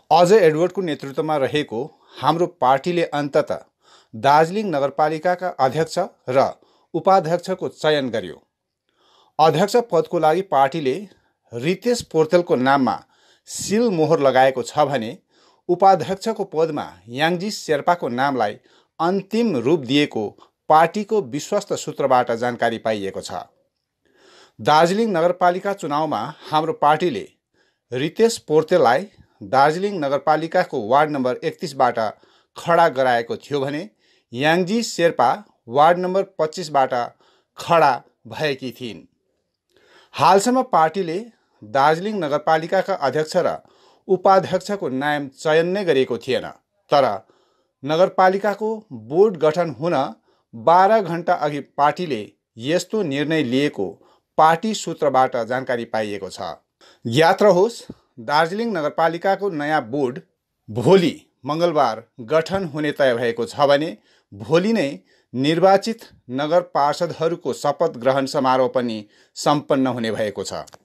अजय एडवर्डको नेतृत्वमा रहेको हाम्रो पार्टीले अन्ततः दार्जिलिङ नगरपालिकाका अध्यक्ष र उपाध्यक्षको चयन गर्यो। अध्यक्ष पदको लागि पार्टीले रितेश पोर्तेलको नाममा सिल मोहर लगाएको छ भने उपाध्यक्षको पदमा याङजी शेर्पाको नामलाई अन्तिम रूप दिएको पार्टीको विश्वस्त सूत्रबाट जानकारी पाइएको छ। दार्जिलिङ नगरपालिका चुनावमा हाम्रो पार्टीले रितेश पोर्तेललाई दार्जिलिङ नगरपालिकाको वार्ड नम्बर 31बाट खडा गराएको थियो भने याङजी शेर्पा वार्ड नम्बर 25बाट खडा भएकी थिइन्। हालसम्म पार्टीले दार्जिलिङ नगरपालिकाका अध्यक्ष र उपाध्यक्षको नाम चयन नै गरेको थिएन, तर नगरपालिकाको बोर्ड गठन हुन 12 घण्टा अघि पार्टीले यस्तो निर्णय लिएको पार्टी सूत्रबाट जानकारी पाइएको छ। ज्ञात रहोस्, दार्जिलिङ नगरपालिकाको नयाँ बोर्ड भोलि मङ्गलबार गठन हुने तय भएको छ भने भोलि नै निर्वाचित नगर पार्षदहरूको शपथ ग्रहण समारोह पनि सम्पन्न हुने भएको छ।